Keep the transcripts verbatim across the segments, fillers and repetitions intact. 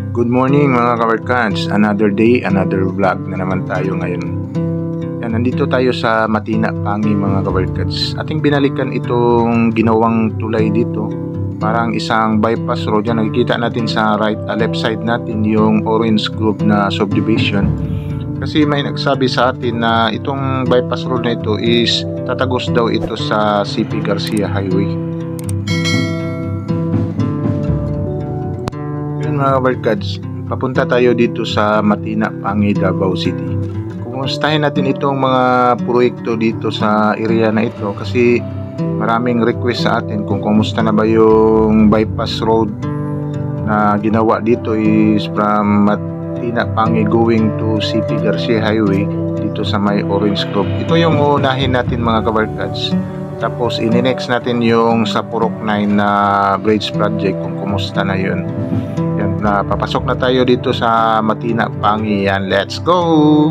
Good morning mga kabarkans, another day, another vlog na naman tayo ngayon. Yan, nandito tayo sa Matina, Pangi mga kabarkans. Ating binalikan itong ginawang tulay dito. Parang isang bypass road yan. Nakikita natin sa right, uh, left side natin yung Orange Grove na subdivision. Kasi may nagsabi sa atin na itong bypass road na ito is tatagos daw ito sa C P Garcia Highway. Mga kabarkads, papunta tayo dito sa Matina, Pangi, Davao City. Kumustahin natin itong mga proyekto dito sa area na ito kasi maraming request sa atin kung kumusta na ba yung bypass road na ginawa dito is from Matina, Pangi going to C P Garcia Highway dito sa may Orange Grove. Ito yung unahin natin mga kabarkads. Tapos ini-next natin yung sa Purok nine na bridge project kung kumusta na yun. Yan, na papasok na tayo dito sa Matina, Pangi. Yan, let's go!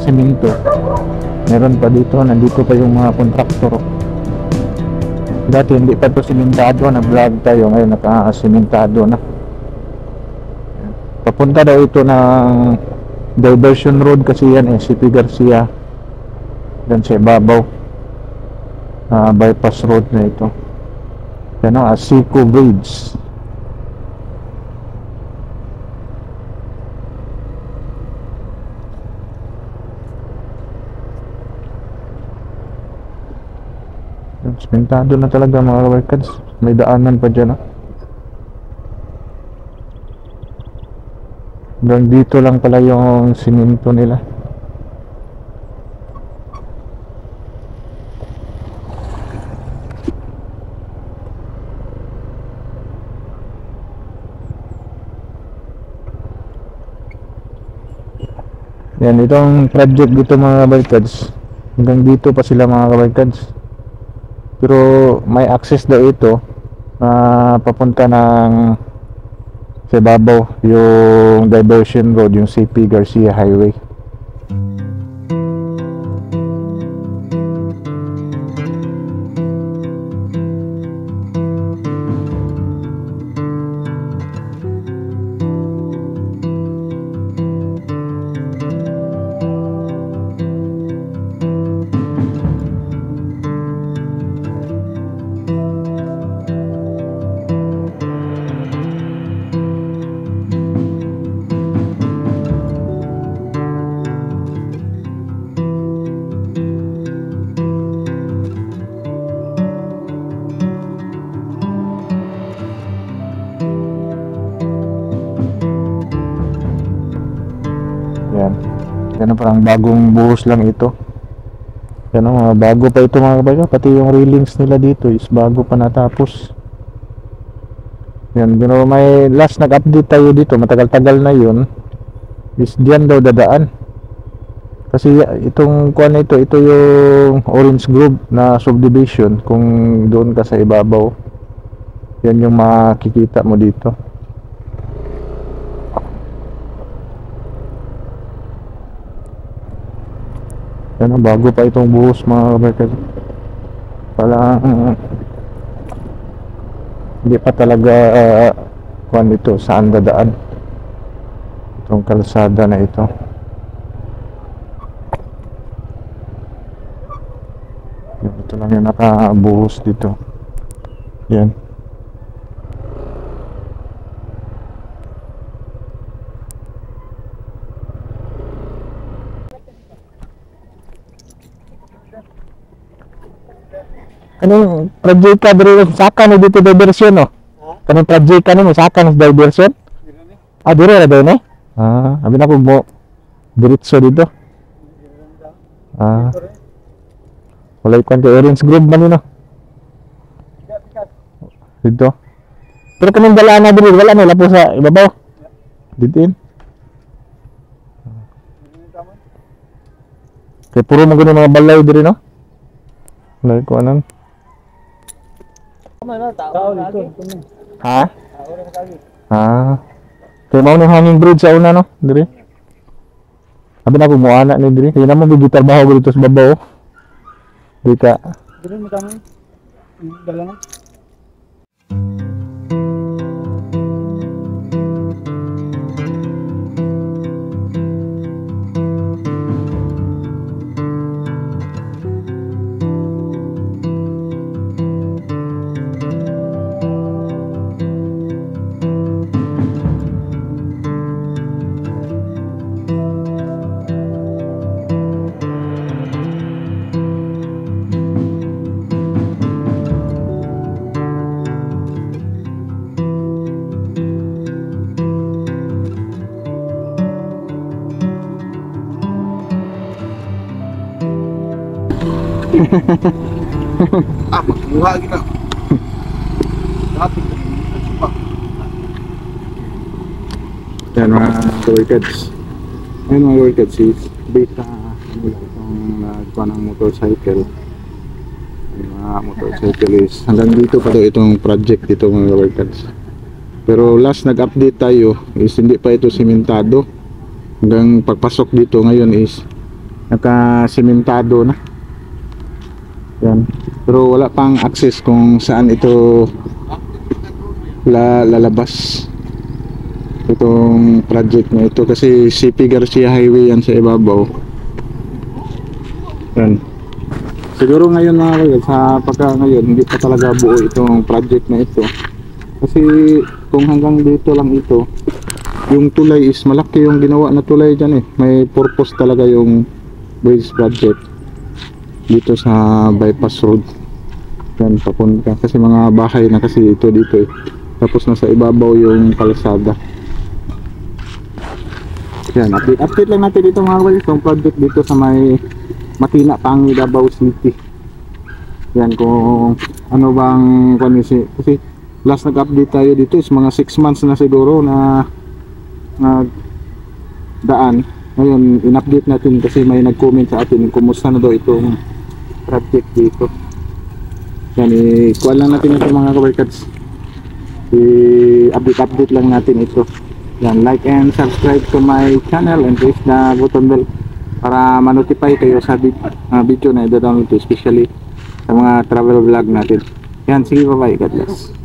siminto. Meron pa dito, nandito pa yung mga kontraktor. Dati hindi pa to simentado, nag-vlog tayo, ngayon naka-simentado na. Papunta daw ito ng diversion road kasi yan eh, C P Garcia. Dan sa ibabaw. Uh, bypass road na ito. Yan ang Asico Bridge. Simentado na talaga mga workers. May daanan pa dyan. Ah. Hanggang dito lang pala yung siminto nila. Yan, itong project dito mga kabarkads, hanggang dito pa sila mga kabarkads. Pero may access daw ito na uh, papunta ng sa ibabaw, yung diversion road, yung C P Garcia Highway. Yan. Yan ang parang bagong buhos lang ito. Yan ang mga bago pa ito mga kabayo. Pati yung railings nila dito is bago pa natapos. Yan. Pero may last nag-update tayo dito. Matagal-tagal na yun. Is diyan daw dadaan. Kasi itong kuan na ito, ito yung Orange Grove na subdivision. Kung doon ka sa ibabaw, yan yung makikita mo dito. Yan, bago pa itong buhos mga kabarkad. Parang uh, hindi pa talaga uh, kuan dito saan dadaan itong kalsada na ito. Yan, ito lang yung nakabuhos dito. Yan. Kanong project ka dito saka ni dito diversion no? Kanong project ka nimo saka ni diversion? Ah, dire ra daw ni? Ah, abi na ko mo diretso dito. Ah. Wala ikon kay Orange Grove man no. Dito. Pero kanang dala na diri wala na lapo sa ibabaw. Ditin. Kay puro mo gani mga balay diri no? Wala ko anan. Ha? Ah. Kaya mau ni hanging bridge sa una no? Diri. Abi na ko mo ana ni diri. Kaya naman bigitar bahaw dito sa babaw. Di ka. Diri mo kami. Dala na. Ah, magbuha gina. Traffic. Yan mga workers. Yan mga workers is based sa ano lang itong nagpa ng motorcycle. Yung mga motorcycle is hanggang dito pa daw itong project dito mga workers. Pero last nag-update tayo is hindi pa ito simentado. Hanggang pagpasok dito ngayon is nakasementado na. Yan. Pero wala pang access kung saan ito la lalabas itong project na ito, kasi C P Garcia Highway yan sa ibabaw. Yan. Siguro ngayon mga kaibigan, sa pagka ngayon hindi pa talaga buo itong project na ito, kasi kung hanggang dito lang ito, yung tulay is malaki yung ginawa na tulay dyan eh. May purpose talaga yung bridge project dito sa bypass road. Yan, papunta kasi mga bahay na kasi ito dito eh. Tapos nasa ibabaw yung kalsada. Yan, update, update lang natin dito mga kaibigan, itong project dito sa may Matina, Pangi, Davao City. Yan, kung ano bang kasi, kasi last nag-update tayo dito is mga six months na siguro na na daan. Ngayon in-update natin kasi may nag-comment sa atin kumusta na daw itong project dito. Yan, i-kuha lang natin ito mga kabarkads, i-update update lang natin ito. Yan, like and subscribe to my channel and press the button bell para ma-notify kayo sa vid uh, video na i-download, especially sa mga travel vlog natin. Yan, sige, bye bye, God bless.